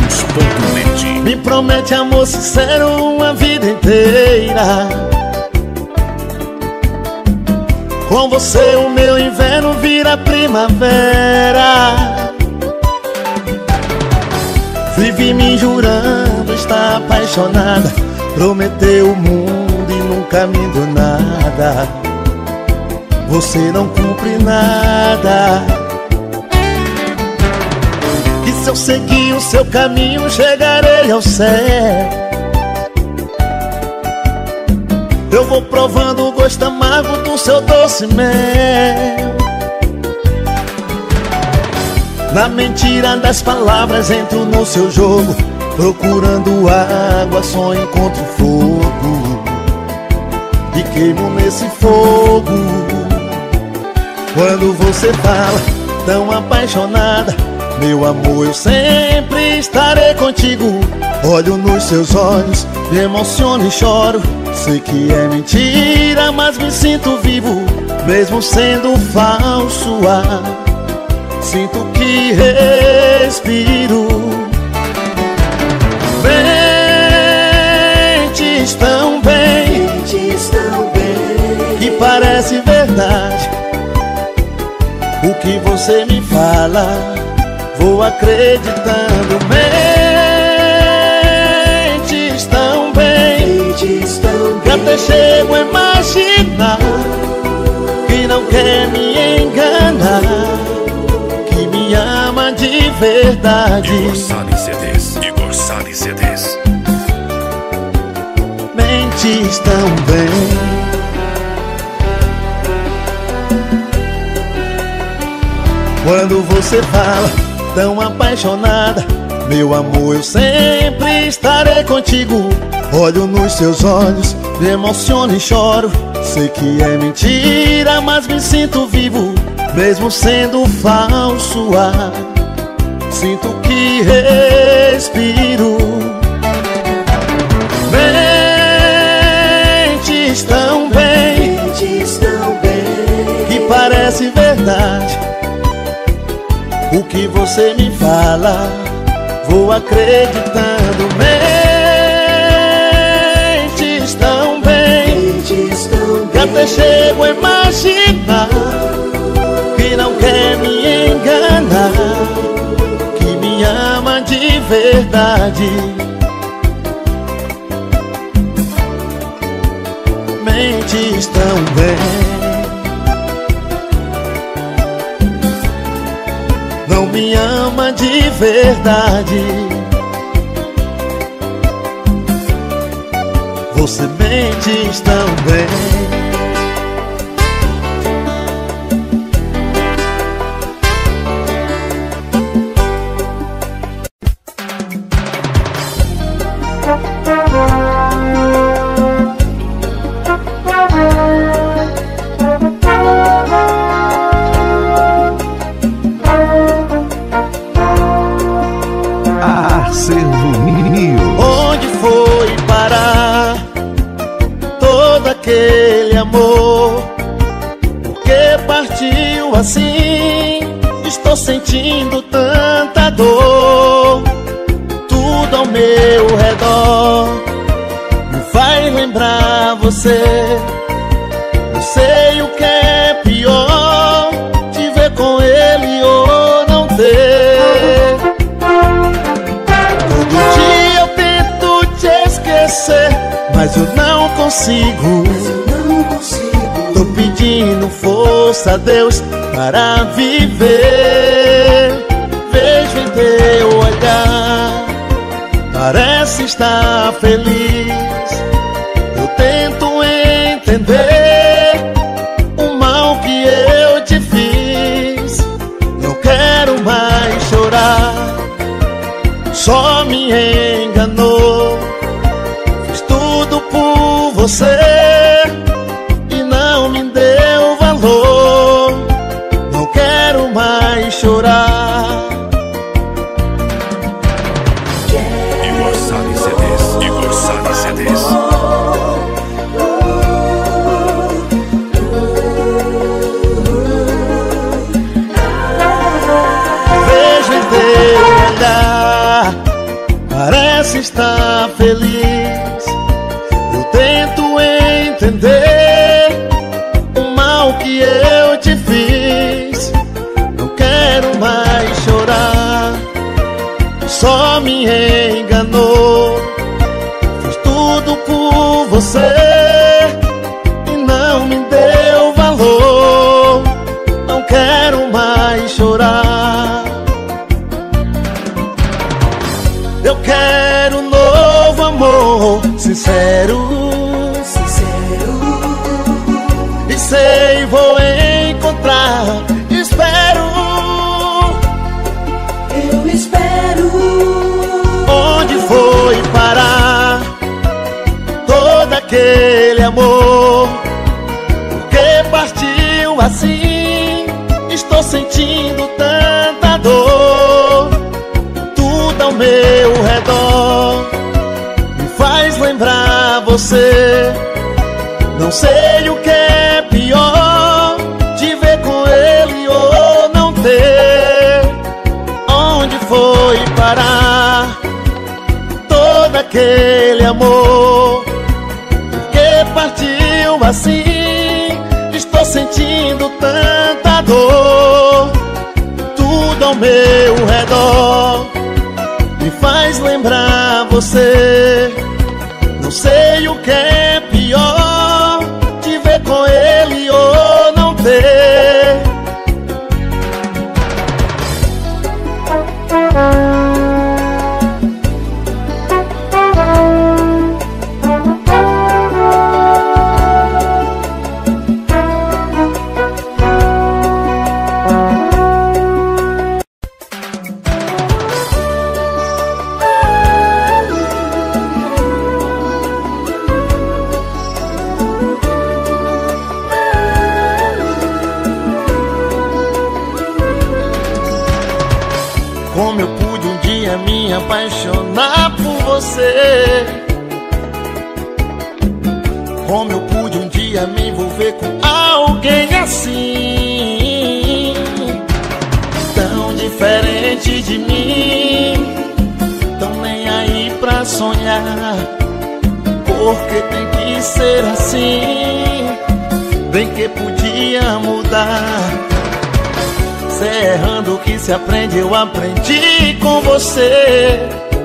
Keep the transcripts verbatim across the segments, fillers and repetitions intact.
Jogos ponto net. Me promete amor sincero uma vida inteira. Com você o meu inverno vira primavera. Vive me jurando estar apaixonada. Prometeu o mundo e nunca me deu nada. Você não cumpre nada. E se eu seguir o seu caminho chegarei ao céu. Eu vou provando o gosto amargo do seu doce mel. Na mentira das palavras entro no seu jogo. Procurando água só encontro fogo. E queimo nesse fogo. Quando você fala tão apaixonada, meu amor, eu sempre estarei contigo. Olho nos seus olhos, me emociono e choro. Sei que é mentira, mas me sinto vivo. Mesmo sendo falso ar, sinto que respiro. Mentes tão bem, Mentes tão bem, que parece verdade. O que você me fala, vou acreditando. Mentes tão bem, Mentes tão que bem, até chego a imaginar que não quer me enganar, que me ama de verdade. Igor Salles C Ds. Igor Salles C Ds. Mentes tão bem. Quando você fala tão apaixonada, meu amor, eu sempre estarei contigo. Olho nos seus olhos, me emociono e choro. Sei que é mentira, mas me sinto vivo. Mesmo sendo falso ar, sinto que respiro. Mentes tão bem, Mentes tão bem, que parece verdade. O que você me fala, vou acreditando. Mentes tão bem, Mentes tão que até bem, chego a imaginar que não quer me enganar, que me ama de verdade. Mentes tão bem, não me ama de verdade. Você mente tão bem. Onde foi parar todo aquele amor? Por que partiu assim? Estou sentindo tanta dor. Tudo ao meu redor me faz lembrar você. Não sei o que é pior, te ver com ele ou não ter. Mas eu não consigo, não consigo. tô pedindo força a Deus para viver. Vejo em teu olhar, parece estar feliz. Eu tento entender o mal que eu te fiz. Não quero mais chorar, só me enganou. Por você e não me deu valor. Não quero mais chorar. Igor Salles C Ds. Igor Salles C Ds. Vejo em teu olhar, parece estar feliz. Eu tento entender o mal que eu te fiz. Não quero mais chorar, só me enganou. Fiz tudo por você e não me deu valor. Não quero mais chorar. Eu quero um novo amor, sincero, sincero. e sei vou encontrar. Espero, Eu espero. onde foi parar todo aquele amor? Porque partiu assim, estou sentindo tanta dor. Tudo ao meu redor me faz lembrar você. Não sei o que é pior, te ver com ele ou não ter. Onde foi parar todo aquele amor? Porque partiu assim, estou sentindo tanta dor. Tudo ao meu redor me faz lembrar você. Não sei o que é pior, te ver com ele ou não ter. Como eu pude um dia me apaixonar por você? Como eu pude um dia me envolver com alguém assim? Tão diferente de mim, tão nem aí pra sonhar. Porque tem que ser assim, bem que podia mudar. Cê errando o que se aprende, eu aprendi com você.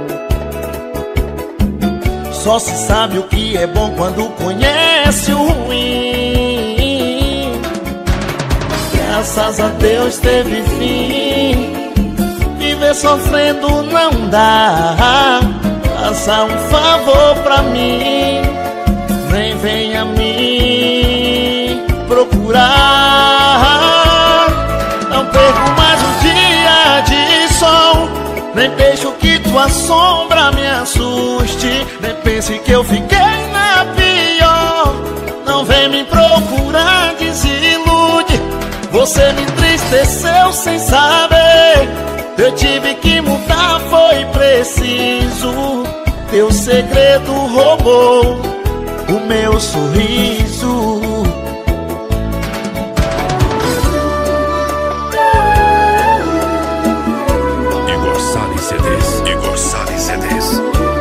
Só se sabe o que é bom quando conhece o ruim. Graças a Deus teve fim. Viver sofrendo não dá. Faça um favor pra mim, nem venha me procurar. Não perco mais um dia de sol, nem deixo que tua sombra me assuste. Nem pense que eu fiquei na pior. Não vem me procurar, desilude. Você me entristeceu sem saber. Eu tive que mudar, foi preciso. Teu segredo roubou o meu sorriso. Igor Salles C Ds. Igor Salles C Ds.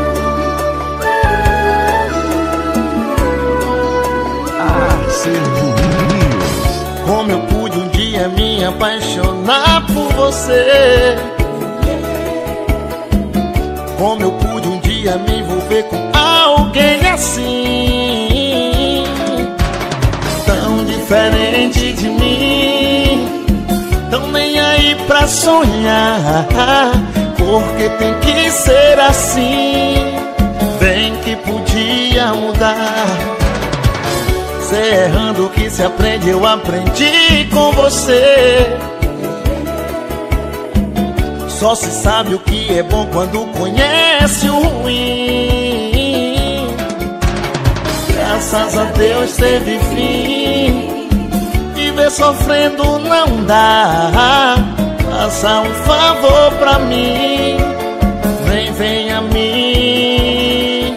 Como eu pude um dia me apaixonar por você? Como eu pude um dia me envolver com alguém assim? Tão diferente de mim, tão nem aí pra sonhar. Porque tem que ser assim, bem que podia mudar. Cê errando o que se aprende, eu aprendi com você. Só se sabe o que é bom quando conhece o ruim. Graças a Deus teve fim. Viver sofrendo não dá. Faça um favor pra mim, nem venha me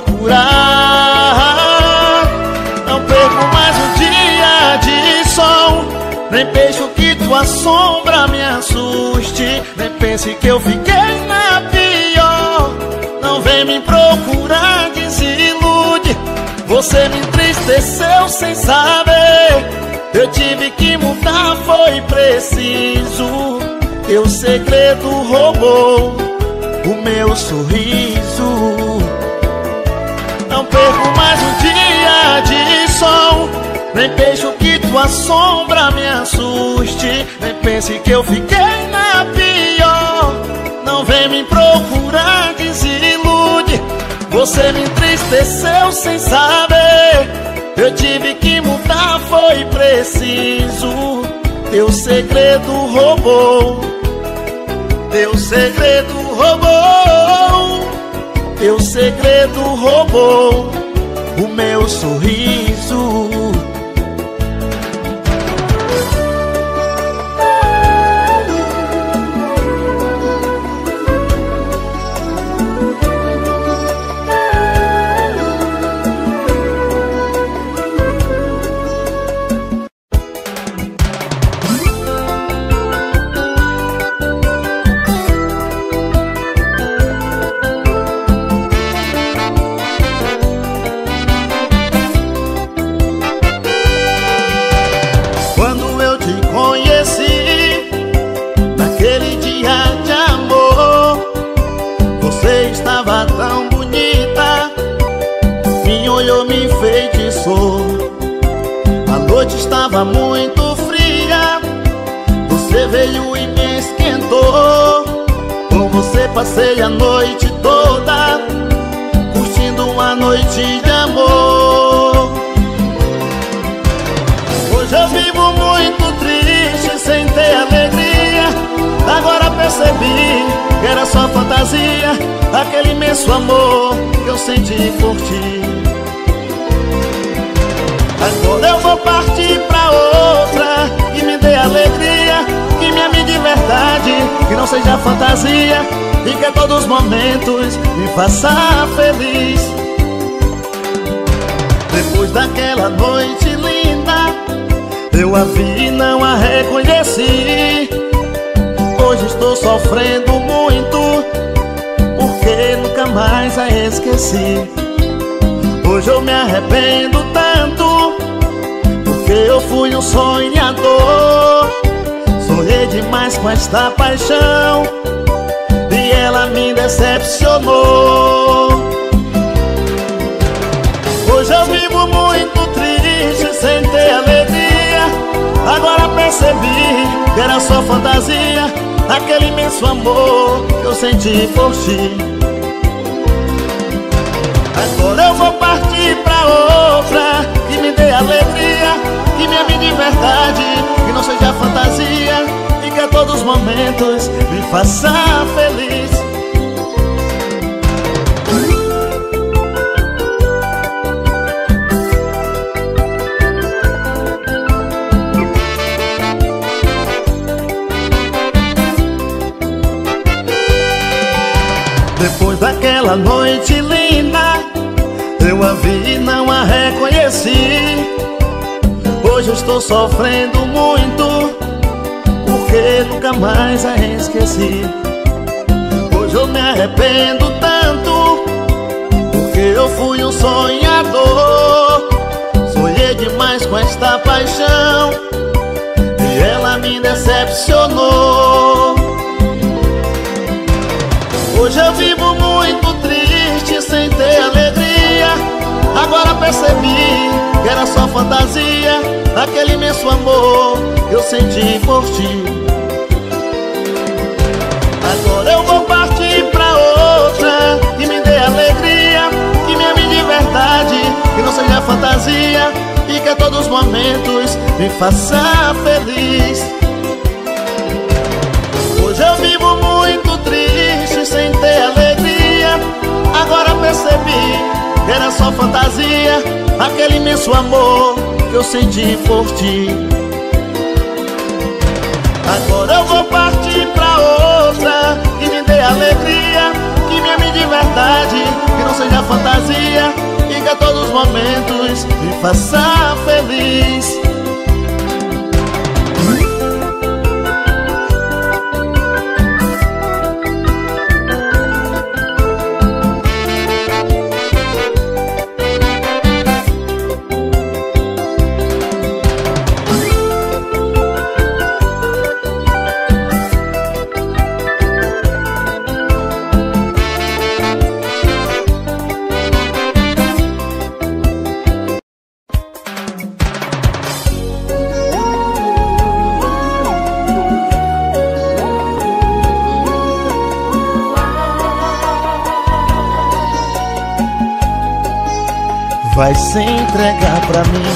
procurar. Não perco mais um dia de sol, nem deixo que tua sombra me assuste. Nem pense que eu fiquei na pior. Não vem vem me procurar, desilude. Você me entristeceu sem saber. Eu tive que mudar, foi preciso. Teu segredo roubou o meu sorriso. Não perco mais um dia de sol, nem deixo que tua sombra me assuste. Nem pense que eu fiquei na pior. Não vem me procurar, desilude. Você me entristeceu sem saber. Eu tive que mudar, foi preciso. Teu segredo roubou. Teu segredo roubou. Teu segredo roubou o meu sorriso. A noite estava muito fria. Você veio e me esquentou. Com você passei a noite toda, curtindo uma noite de amor. Hoje eu vivo muito triste, sem ter alegria. Agora percebi que era só fantasia, aquele imenso amor que eu senti por ti. Agora eu vou partir pra outra que me dê alegria, que me ame de verdade, que não seja fantasia e que a todos os momentos me faça feliz. Depois daquela noite linda, eu a vi e não a reconheci. Hoje estou sofrendo muito, porque nunca mais a esqueci. Hoje eu me arrependo tanto, porque eu fui um sonhador. Sonhei demais com esta paixão e ela me decepcionou. Hoje eu vivo muito triste, sem ter alegria. Agora percebi que era só fantasia, aquele imenso amor que eu senti por ti. Agora eu vou partir pra outra que me dê alegria, que me ame de verdade, que não seja fantasia e que a todos os momentos me faça feliz. Depois daquela noite linda, eu a vi e não a reconheci. Hoje eu estou sofrendo muito, porque nunca mais a esqueci. Hoje eu me arrependo tanto, porque eu fui um sonhador. Sonhei demais com esta paixão e ela me decepcionou. Hoje eu vivo muito triste, sem ter alegria. Agora percebi que era só fantasia, aquele imenso amor que eu senti por ti. Agora eu vou partir pra outra que me dê alegria, que me ame de verdade, que não seja fantasia e que a todos os momentos me faça feliz. Hoje eu vivo muito triste, sem ter alegria. Agora percebi que era só fantasia, aquele imenso amor que eu senti por ti. Agora eu vou partir pra outra que me dê alegria, que me ame de verdade, que não seja fantasia e que a todos os momentos me faça feliz. vai se entregar pra mim.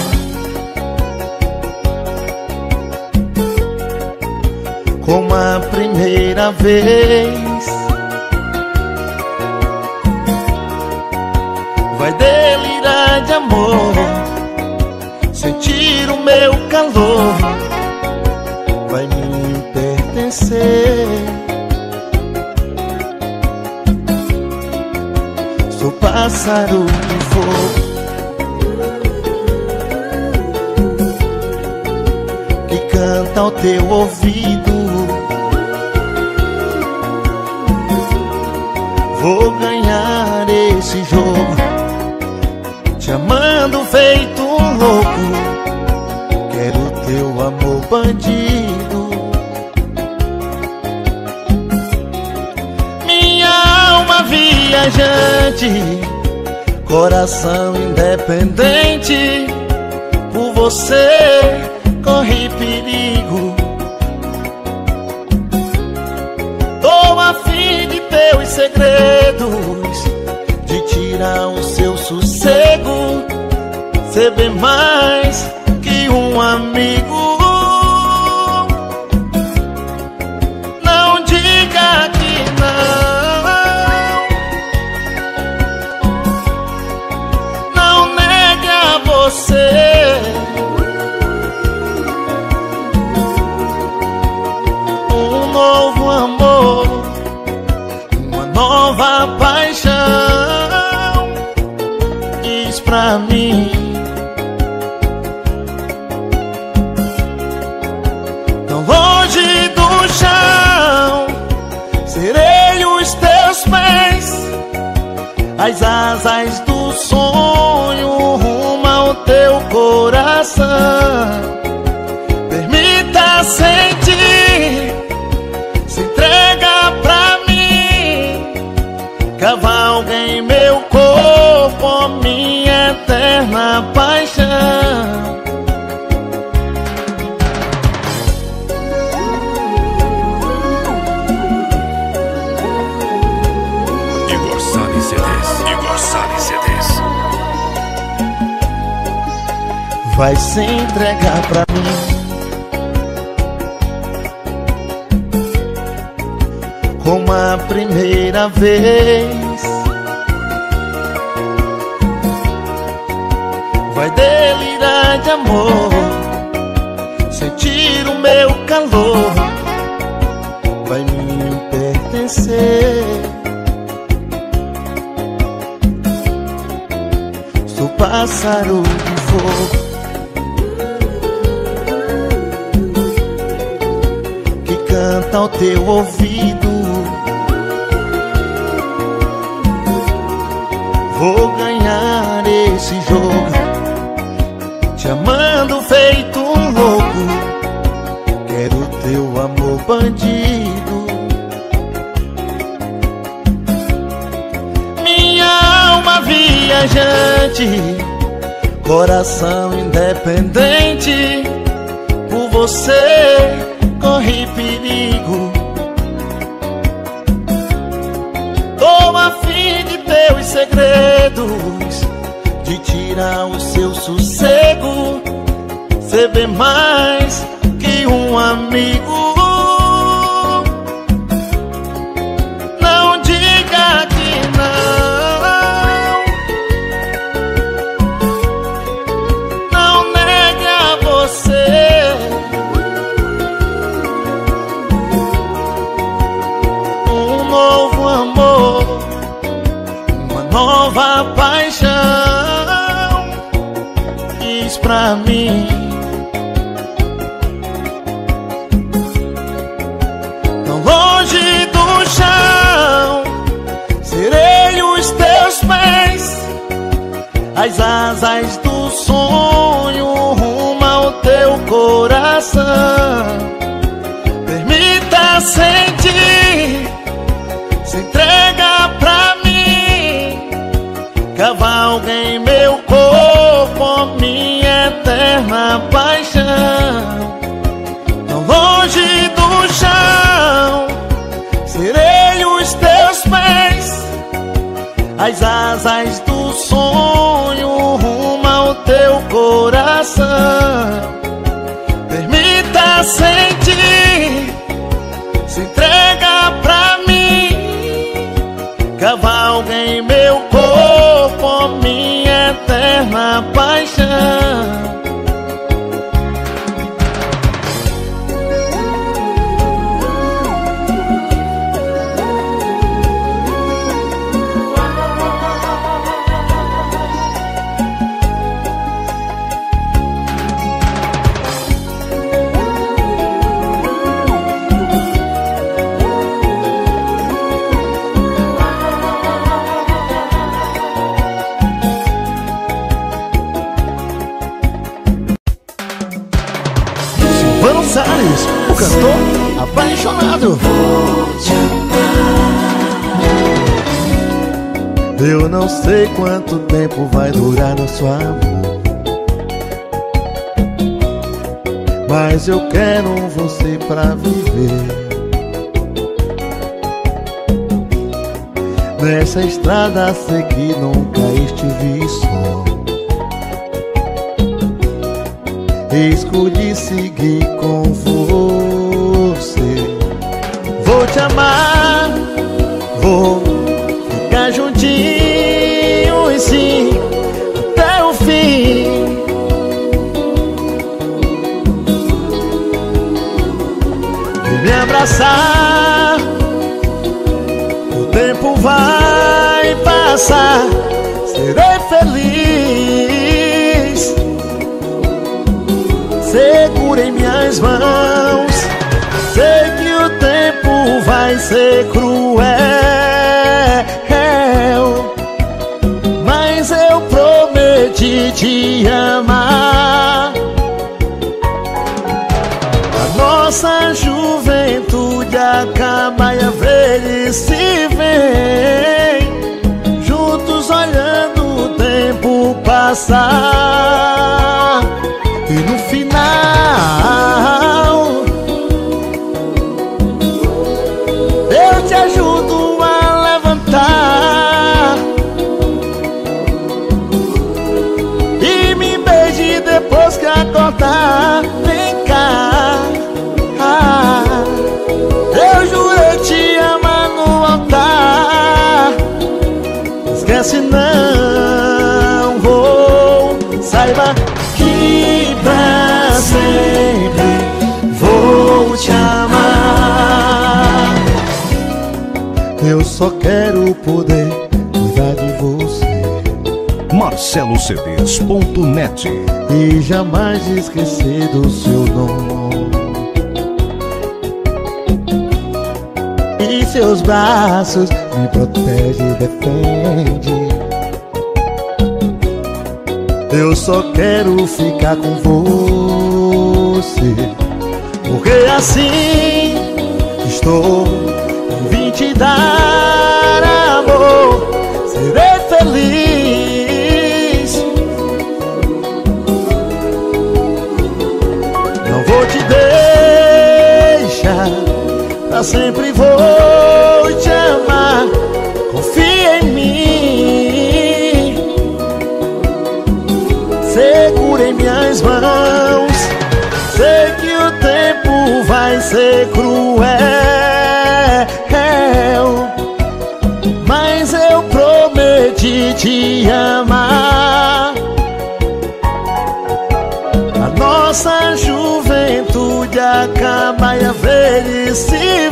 Como a primeira vez, vai delirar de amor, sentir o meu calor, vai me pertencer. Sou pássaro de fogo que canta ao teu ouvido. Vou ganhar esse jogo, te amando feito um louco. Quero teu amor bandido. Minha alma viajante, coração independente, por você corre perigo. Tô a fim de teus segredos, de tirar o seu sossego, ser bem mais que um amigo. Não diga que não, não negue a você um novo amor, uma nova paixão. Diz pra mim, tão longe do chão, serei os teus pés, as asas do sonho rumo ao teu coração. Permita sentir, se entrega pra mim, cavalga em meu corpo, minha eterna paixão. Igor Sani C Ds, Igor Sani C Ds. Vai se entregar pra mim. Como a primeira vez, vai delirar de amor, sentir o meu calor, vai me pertencer. Sou pássaro de fogo que canta ao teu ouvido. Vou ganhar esse jogo, te amando feito um louco. Quero teu amor bandido. Minha alma viajante, coração independente, por você corre perigo. Tô a fim de teus segredos, de tirar o seu sossego, ser bem mais que um amigo. Não diga que não, não negue a você um novo amor, uma nova paixão. Diz pra mim, tão longe do chão, serei os teus pés, as asas do sonho rumo ao teu coração. Permita sentir, se entrega pra mim, cavalga em meu corpo, minha eterna paixão. Tão longe do chão, serei os teus pés, as asas do sonho rumo ao teu coração. Permita sentir, se entrega pra mim, cavalga em meu corpo, minha eterna paixão. Salles, o cantor apaixonado. Eu não sei quanto tempo vai durar nosso amor, mas eu quero você pra viver. Nessa estrada sei que nunca estive só. Escolhi seguir com você. Vou te amar, vou ficar juntinho e sim, até o fim. Vou me abraçar, o tempo vai passar, serei feliz. Segura em minhas mãos, sei que o tempo vai ser cruel, mas eu prometi te amar. A nossa juventude acaba e a velhice vem, juntos olhando o tempo passar. E no final eu te ajudo a levantar e me beije depois que acordar. Vem cá, ah, eu jurei te amar no altar. Esquece não, vou, saiba que pra sempre vou te amar. Eu só quero poder cuidar de você, Marcelo C Ds ponto net, e jamais esquecer do seu nome. E seus braços me protegem e defendem. Eu só quero ficar com você, porque assim estou, vim te dar amor, serei feliz. Não vou te deixar, pra sempre vou te amar. Confia em mim, segura em minhas mãos, sei que o tempo vai ser cruel, mas eu prometi te amar. A nossa juventude acaba e a velhice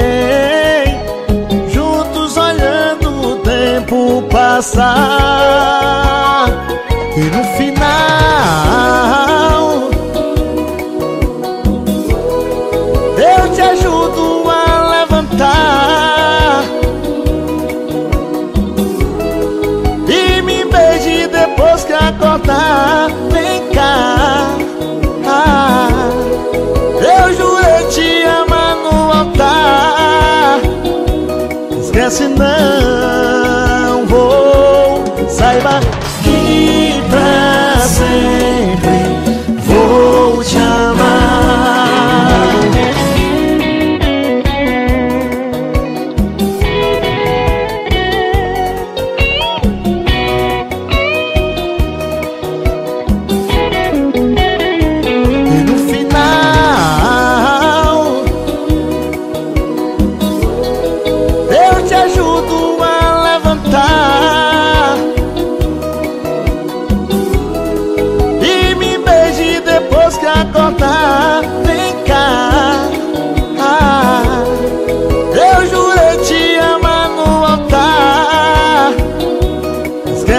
vem, juntos olhando o tempo passar. E no final eu te ajudo a levantar e me beije depois que acordar. Vem cá, ah, eu jurei te amar no altar. Esquece não, vou, saiba que pra sempre vou te amar.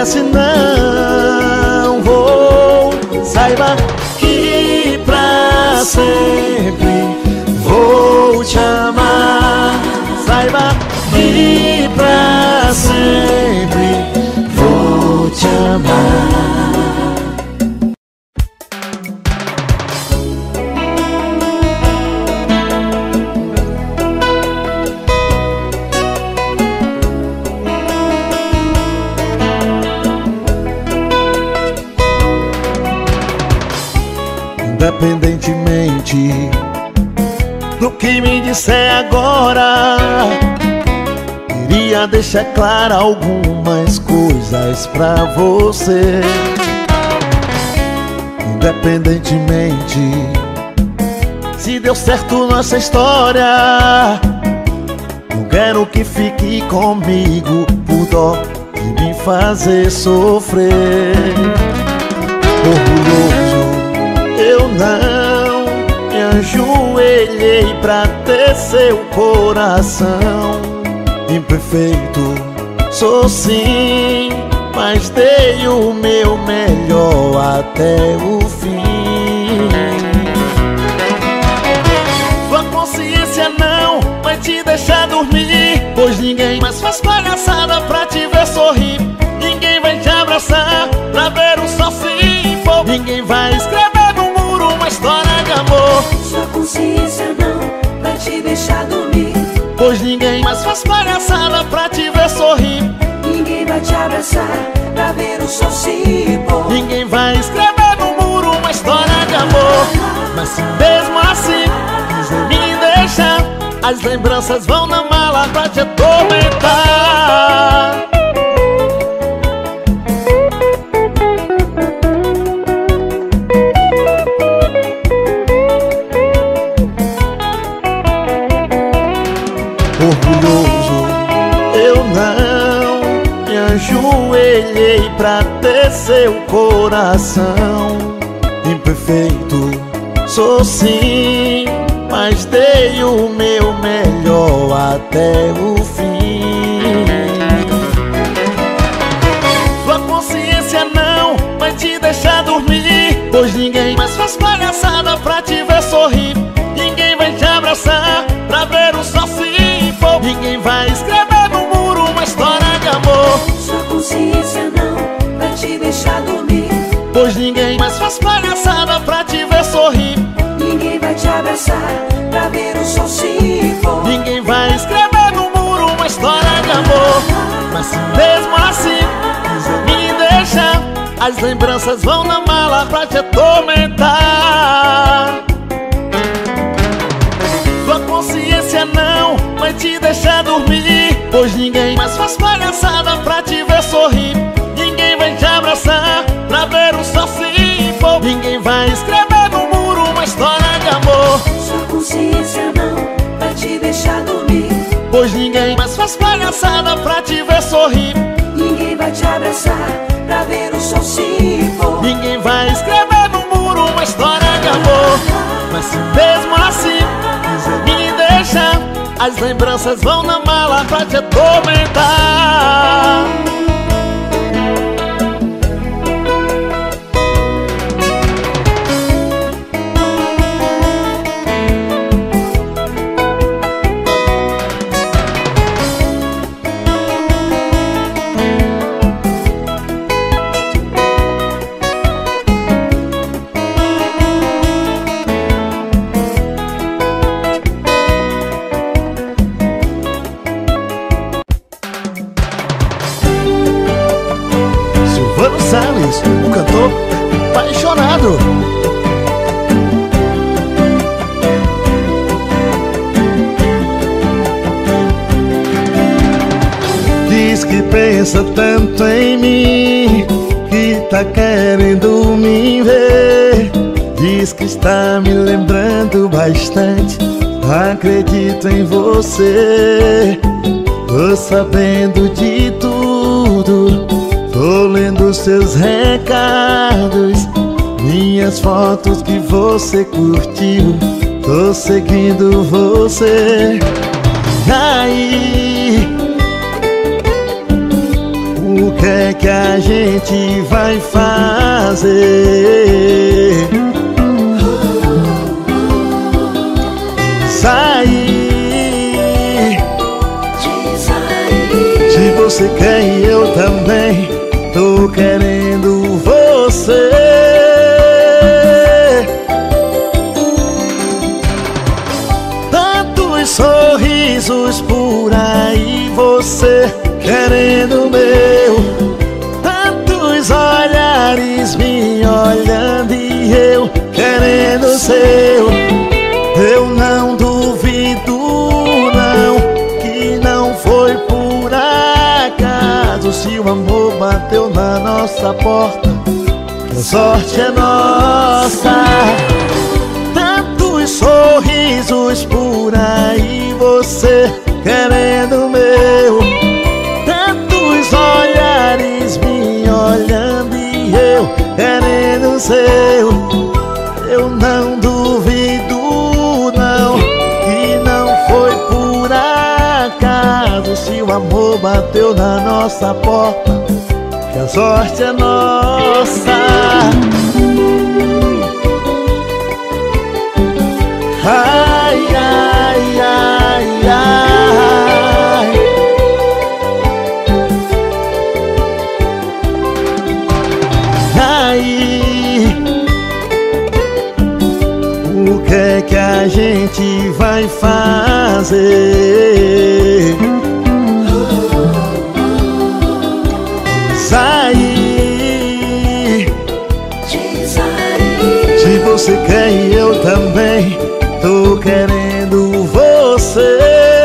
esquece não, vou. Saiba que pra sempre vou te amar. Saiba que pra sempre vou te amar. Independentemente do que me disser agora, queria deixar claro algumas coisas pra você. Independentemente se deu certo nossa história, não quero que fique comigo por dó de me fazer sofrer. Orgulhoso eu não me ajoelhei pra ter seu coração. Imperfeito sou sim, mas dei o meu melhor até o fim. Sua consciência não vai te deixar dormir, pois ninguém mais faz palhaçada pra te ver sorrir. Ninguém vai te abraçar pra ver o sol se for. Ninguém vai escrever uma história de amor. Sua consciência não vai te deixar dormir, pois ninguém mais faz palhaçada pra te ver sorrir. Ninguém vai te abraçar pra ver o sol se pôr. Ninguém vai escrever no muro uma história de amor. Mas se mesmo assim quiser me deixar, as lembranças vão na mala pra te atormentar. Orgulhoso eu não me ajoelhei pra ter seu coração. Imperfeito sou sim, mas dei o meu melhor até o fim. Sua consciência não vai te deixar dormir, pois ninguém mais faz palhaçada pra te ver sorrir. Ninguém vai te abraçar pra ver o sol se pôr. Ninguém vai escrever no muro uma história de amor. Sua consciência não vai te deixar dormir, pois ninguém mais faz palhaçada pra te ver sorrir. Ninguém vai te abraçar pra ver o sol se pôr. Ninguém vai escrever no muro uma história de amor. Mas se mesmo assim quiser me deixar, as lembranças vão na mala pra te atormentar. Sua consciência não vai te deixar dormir, pois ninguém mais faz palhaçada pra te ver sorrir. Ninguém vai te abraçar pra ver o sol se pôr. Ninguém vai escrever no muro uma história de amor. Sua consciência não vai te deixar dormir, pois ninguém mais faz palhaçada pra te ver sorrir. Ninguém vai te abraçar pra ver o sol se pôr. Ninguém vai escrever no muro uma história de amor. Mas se mesmo assim quiser me deixar, as lembranças vão na mala pra te atormentar. Salles, o cantor apaixonado. Diz que pensa tanto em mim, que tá querendo me ver. Diz que está me lembrando bastante, acredito em você. Tô sabendo de tudo, tô lendo seus recados, minhas fotos que você curtiu, tô seguindo você. E aí, o que é que a gente vai fazer? Sair. Se você quer e eu também tô querendo você. Tantos sorrisos por aí, você querendo o meu. Tantos olhares me olhando e eu querendo o seu. Eu não duvido não, que não foi por acaso. Se o amor bateu na nossa porta, que a sorte é nossa. Tantos sorrisos por aí, você querendo o meu. Tantos olhares me olhando e eu querendo o seu. Eu não duvido não, que não foi por acaso. Se o amor bateu na nossa porta, que a sorte é nossa. Ai, ai, ai, ai. Aí, o que é que a gente vai fazer? Sair. Se você quer e eu também tô querendo você.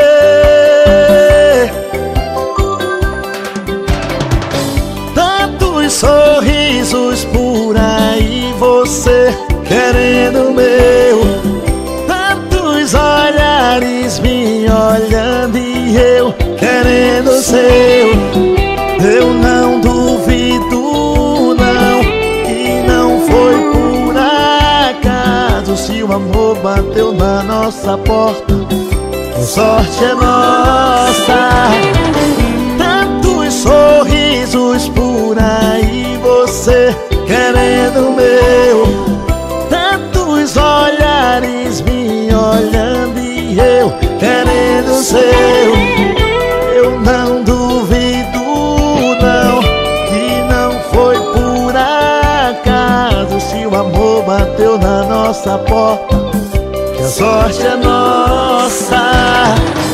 Tantos sorrisos por aí, você querendo o meu. Tantos olhares me olhando e eu querendo o seu. Eu não duvido não, que não foi por acaso. Se o amor bateu na nossa porta, a sorte é nossa. Tantos sorrisos por aí, você querendo o meu. Tantos olhares me olhando e eu querendo o seu. Eu não duvido não, que não foi por acaso. Se o amor bateu na nossa porta, que a sorte é nossa.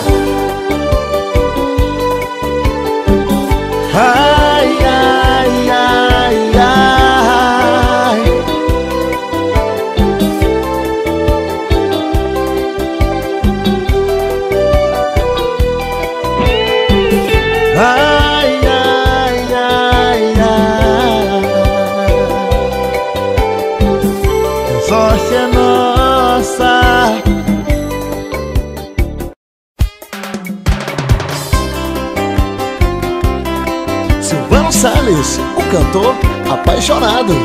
Ai, ai, ai, ai. Ai, ai, ai, ai. A sorte é nossa. Silvano Salles, o cantor apaixonado.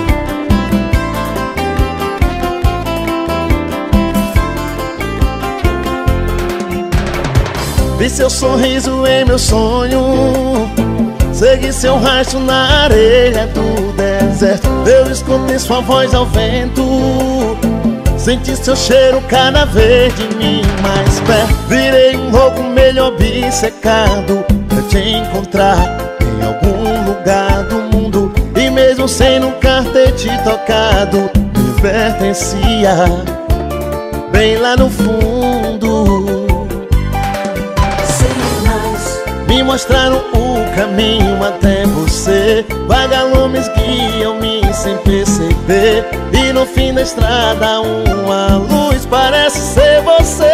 Vi seu sorriso em meu sonho, segui seu rastro na areia do deserto. Eu escutei sua voz ao vento, senti seu cheiro cada vez de mim mais perto. Virei um louco meio obcecado pra te encontrar em algum lugar do mundo. E mesmo sem nunca ter te tocado, me pertencia bem lá no fundo. Me mostraram o caminho até você. Vagalumes guiam-me sem perceber. E no fim da estrada uma luz parece ser você.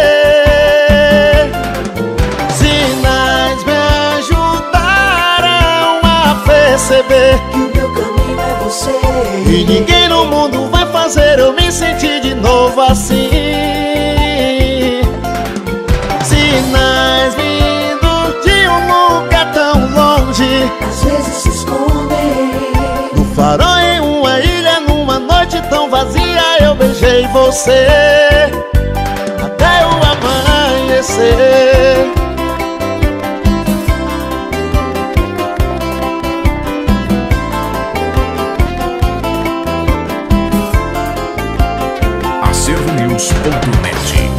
Sinais me ajudaram a perceber que o meu caminho é você. E ninguém no mundo vai fazer eu me sentir de novo assim. Sinais vindo de um lugar tão longe, às vezes se escondem no farol em uma ilha, numa noite tão vazia. Eu beijei você até o amanhecer.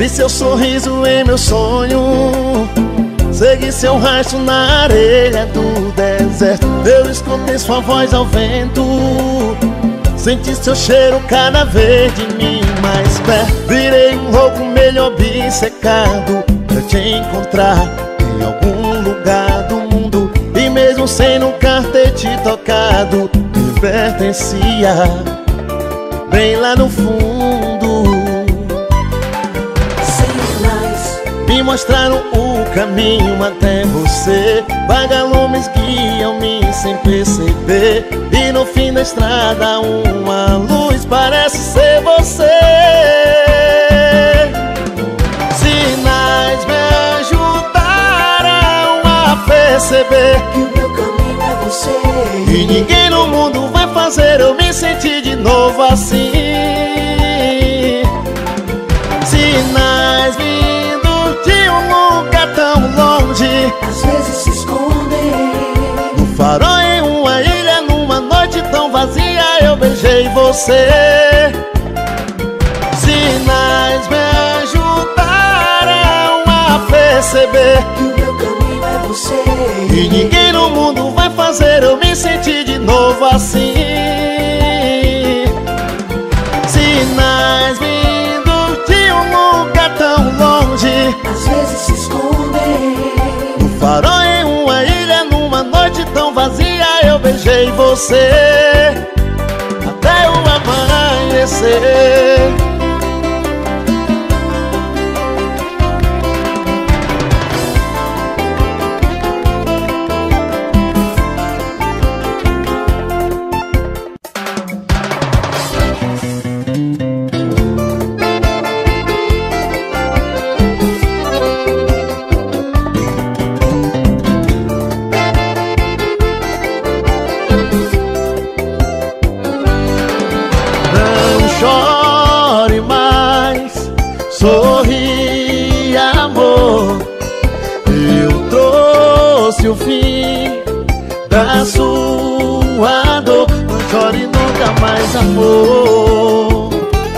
Vi seu sorriso em meu sonho, segui seu rastro na areia do deserto. Eu escutei sua voz ao vento, senti seu cheiro cada vez de mim mais perto. Virei um louco meio obcecado pra te encontrar em algum lugar do mundo. E mesmo sem nunca ter te tocado, me pertencia bem lá no fundo. Me mostraram o caminho até você, vagalumes guiam-me sem perceber. E no fim da estrada uma luz parece ser você. Sinais me ajudaram a perceber que o meu caminho é você. E ninguém no mundo vai fazer eu me sentir de novo assim. Sinais vindo de um lugar tão longe, às vezes se escondem no farol em uma ilha, numa noite tão vazia eu beijei você. Sinais me ajudaram a perceber que o meu caminho é você. E ninguém no mundo vai fazer eu me sentir de novo assim. Sinais vindo de um lugar tão longe, às vezes se escondem no farol em uma ilha, numa noite tão vazia eu beijei você até o amanhecer. Sorri, amor, eu trouxe o fim da sua dor. Não chore nunca mais, amor.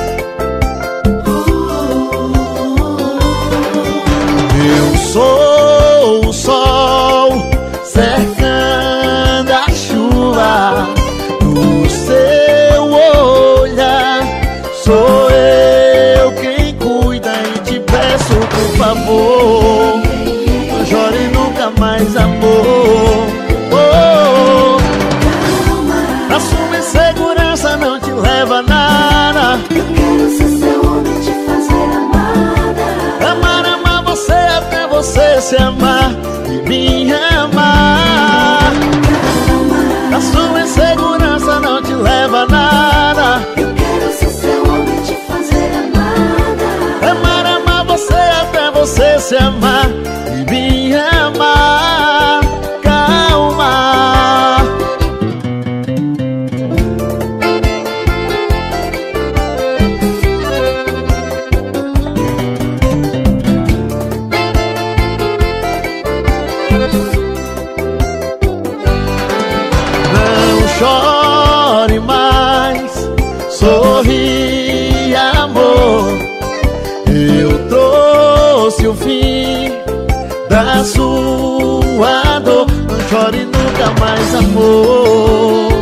Eu sou o sol cercando a chuva do seu olhar. Sou eu quem cuida e te peço por favor, não chore nunca mais, amor. Oh, a sua insegurança não te leva a nada. Eu quero ser seu homem, te fazer amada. Amar, amar você até você se amar e me amar. A sua insegurança não te leva a nada. Eu quero ser seu homem, te fazer amada. Amar, amar você até você se amar e me amar. Calma. Não chore mais, sorri, amor. Eu trouxe o fim da sua dor. Não chore nunca mais, amor.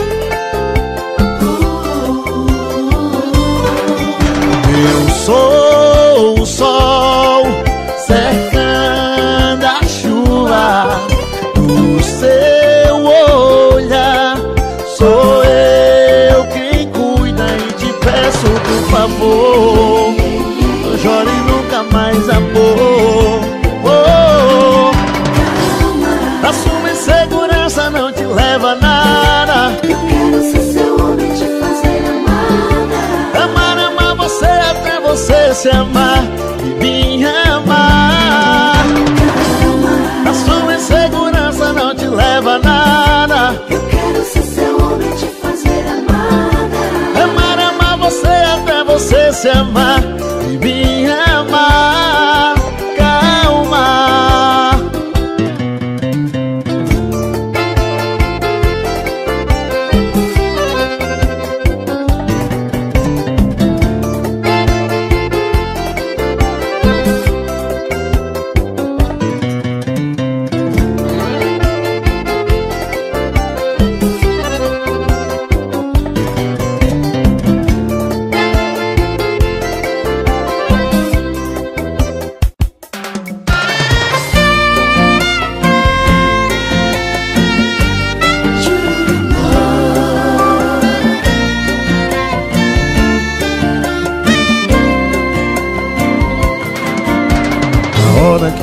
Eu sou o sol cercando a chuva do seu olhar. Sou eu quem cuida e te peço por favor, não chore nunca mais, amor. Oh, a sua insegurança não te leva a nada. Eu quero ser seu homem, te fazer amada. Amar, amar você até você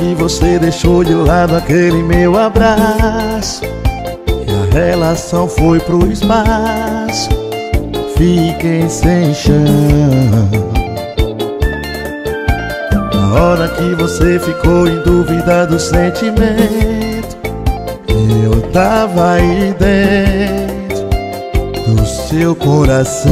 que você deixou de lado aquele meu abraço e a relação foi pro espaço. Fiquei sem chão. Na hora que você ficou em dúvida do sentimento, eu tava aí dentro do seu coração.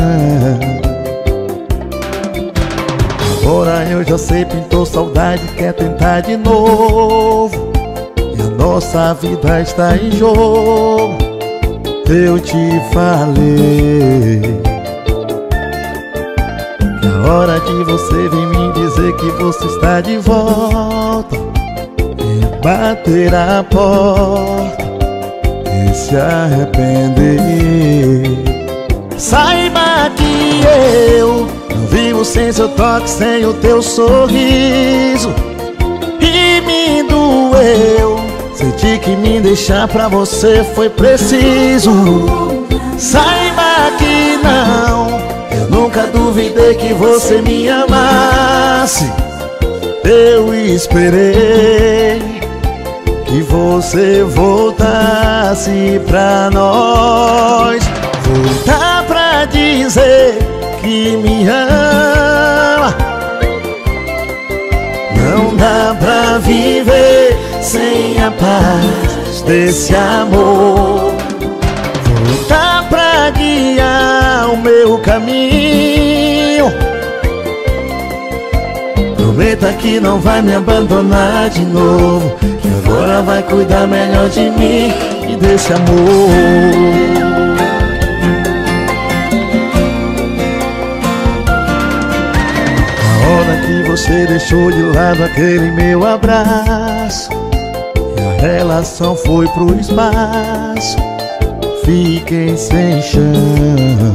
Agora eu já sei, pintou saudade, quer tentar de novo, e a nossa vida está em jogo. Eu te falei que a hora de você vir me dizer que você está de volta e bater a porta e se arrepender. Saiba que eu não vivo sem seu toque, sem o teu sorriso, e me doeu sentir que me deixar pra você foi preciso. Saiba que não, eu nunca duvidei que você me amasse. Eu esperei que você voltasse pra nós, voltar pra dizer que me ama. Não dá pra viver sem a paz desse amor, voltar pra guiar o meu caminho. Prometa que não vai me abandonar de novo, que agora vai cuidar melhor de mim e desse amor. Que você deixou de lado aquele meu abraço e a relação foi pro espaço. Fiquei sem chão.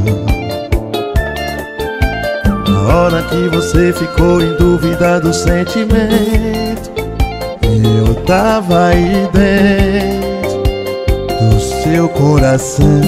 Na hora que você ficou em dúvida do sentimento, eu tava aí dentro do seu coração.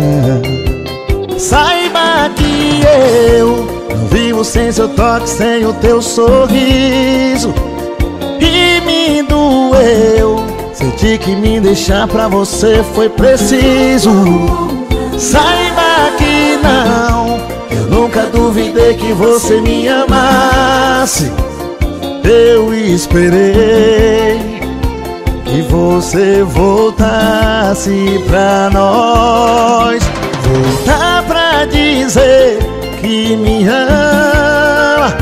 Saiba que eu não vivo sem seu toque, sem o teu sorriso, e me doeu sentir que me deixar pra você foi preciso. Saiba que não, eu nunca duvidei que você me amasse. Eu esperei que você voltasse pra nós, voltar pra dizer que me ama.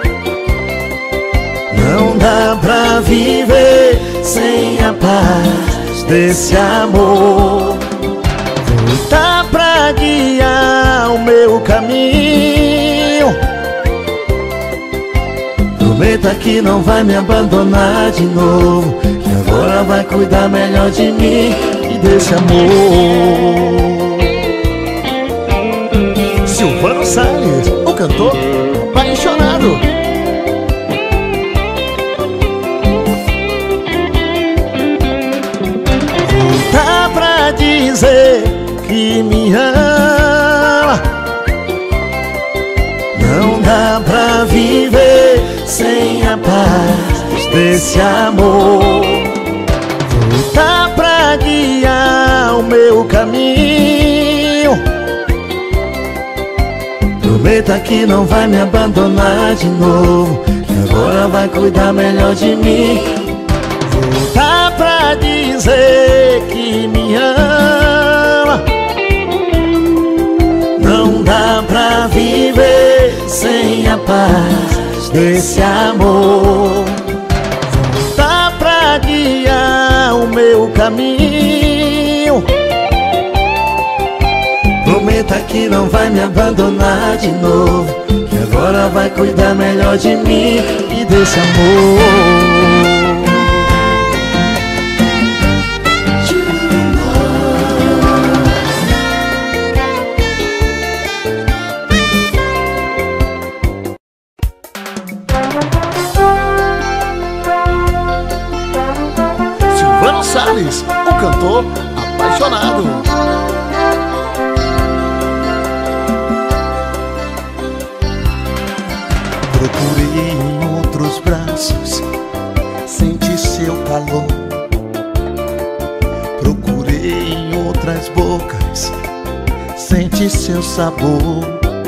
Não dá pra viver sem a paz desse amor, voltar pra guiar o meu caminho. Prometa que não vai me abandonar de novo, que agora vai cuidar melhor de mim e desse amor. Silvano Salles, o cantor apaixonado. Voltar pra dizer que me ama. Não dá pra viver sem a paz desse amor, voltar pra guiar o meu caminho. Prometa que não vai me abandonar de novo, que agora vai cuidar melhor de mim. Voltar pra dizer que me ama. Não dá pra viver sem a paz desse amor, voltar pra guiar o meu caminho. Prometa que não vai me abandonar de novo, que agora vai cuidar melhor de mim e desse amor. Silvano Salles, o cantor apaixonado. Procurei em outros braços outras bocas, sente seu sabor.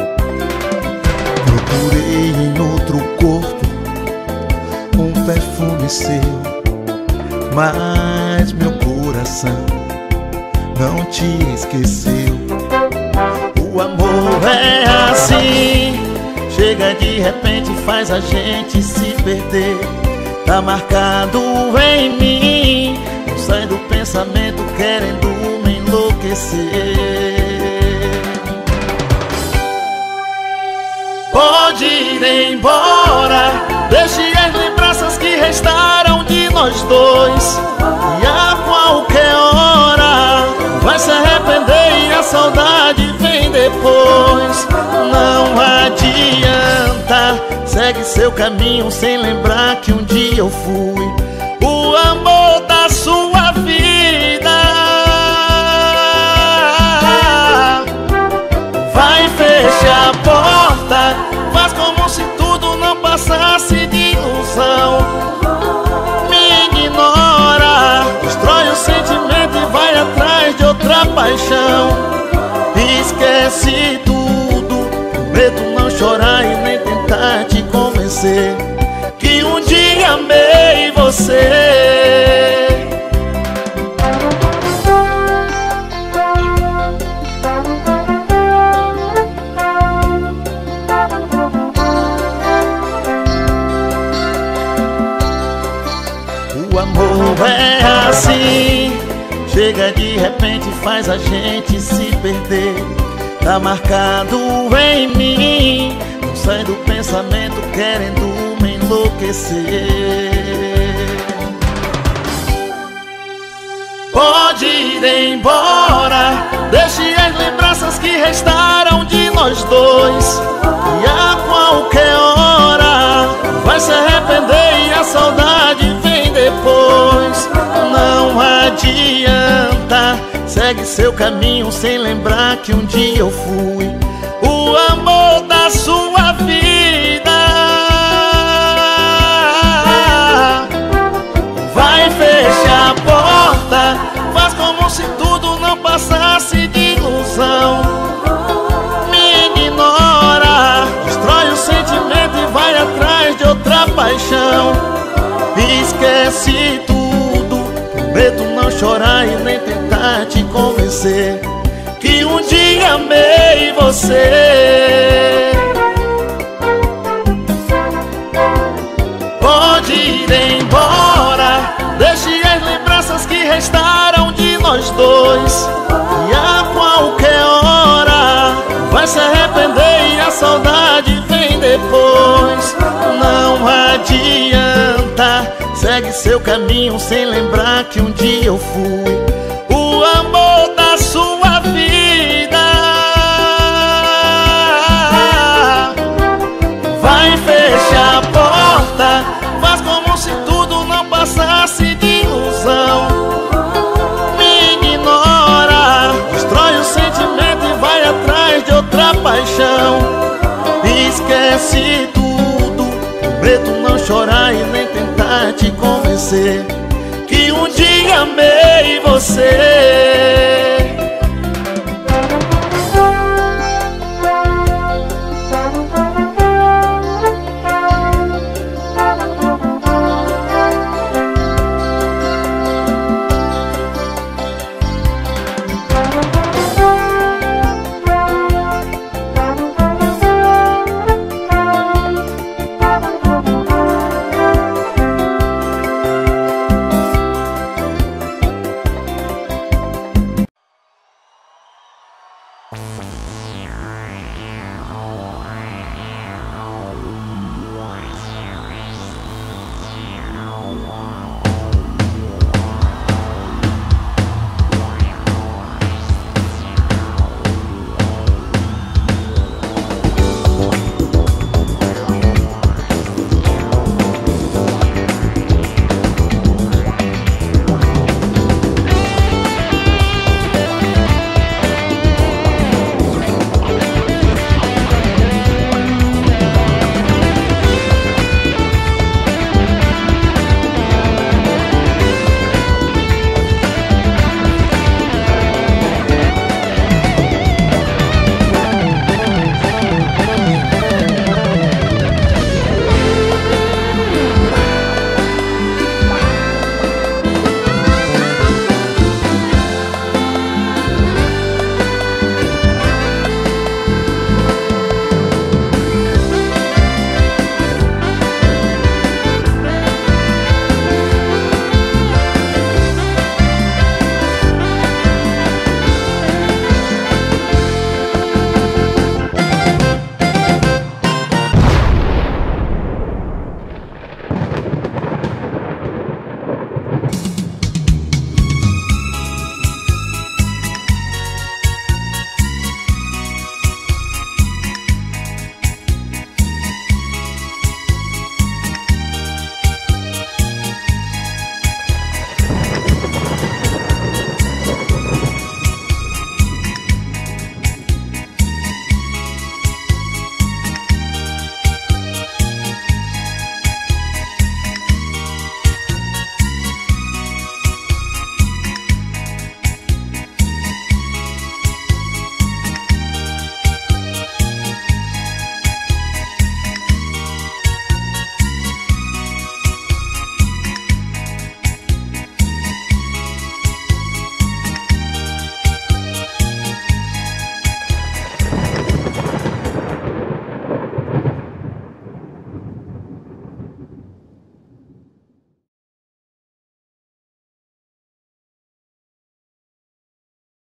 Procurei em outro corpo um perfume seu, mas meu coração não te esqueceu. O amor é assim, chega de repente, faz a gente se perder. Tá marcado em mim, não sai do pensamento querendo me enlouquecer. Pode ir embora, deixe as lembranças que restaram de nós dois, e a qualquer hora vai se arrepender e a saudade vem depois. Não adianta, segue seu caminho sem lembrar que um dia eu fui o amor da sua vida. Vai, fecha a porta, faz como se tudo não passasse de ilusão. Me ignora, destrói o sentimento e vai atrás de outra paixão. Esquece tudo, prometo não chorar e nem tentar te convencer que um dia amei você. O amor é assim, chega de repente, faz a gente se perder. Tá marcado em mim, não sai do pensamento querendo me enlouquecer. Pode ir embora, deixe as lembranças que restaram de nós dois, e a qualquer hora vai se arrepender e a saudade vem depois. Não adianta, segue seu caminho sem lembrar que um dia eu fui o amor da sua vida. Vai, fecha a porta, faz como se tudo não passasse de ilusão. Me ignora, destrói o sentimento e vai atrás de outra paixão. Esquece tudo, prometo não chorar e nem tentar te convencer que um dia amei você. Pode ir embora, deixe as lembranças que restaram de nós dois, e a qualquer hora vai se arrepender e a saudade vem depois. Não adianta, segue seu caminho sem lembrar que um dia eu fui o amor da sua vida. Vai, fecha a porta, faz como se tudo não passasse de ilusão. Me ignora, destrói o sentimento e vai atrás de outra paixão. Esquece tudo, prometo não chorar e nem tentar te convencer que um dia amei você.